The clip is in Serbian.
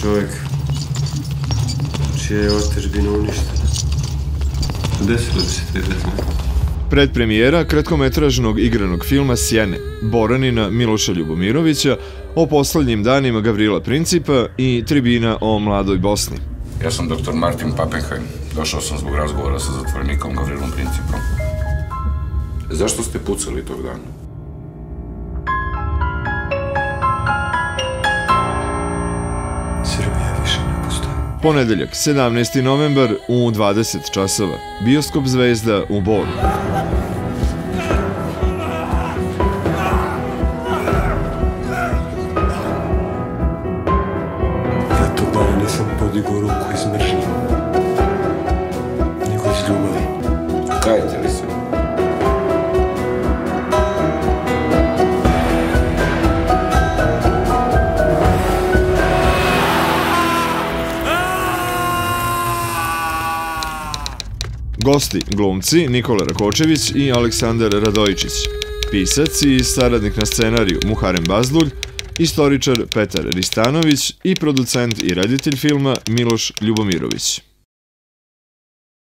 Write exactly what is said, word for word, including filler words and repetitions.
čovjek čija je otadžbina uništena. Desilo bi se to izvjetno. Predpremijera kratkometražnog igranog filma Sjene, Boranina Miloša Ljubomirovića o poslednjim danima Gavrila Principa i Tribina o mladoj Bosni. Ja sam doktor Martin Pappenheim. Došao sam zbog razgovora sa zatvorenikom Gavrilom Principom. Zašto ste pucali tog dana? Srbija više ne postoji. Ponedeljak, sedamnaesti novembar u dvadeset časova. Bioskop Zvezda u Boru. Ja tog dana nisam podigao ruku iz mržnje, nego iz ljubavi. Kajete li se? Gosti, glumci Nikola Rakočević i Aleksandar Radojičić. Pisac i saradnik na scenariju Muharem Bazdulj, istoričar Petar Ristanović i producent i reditelj filma Miloš Ljubomirović.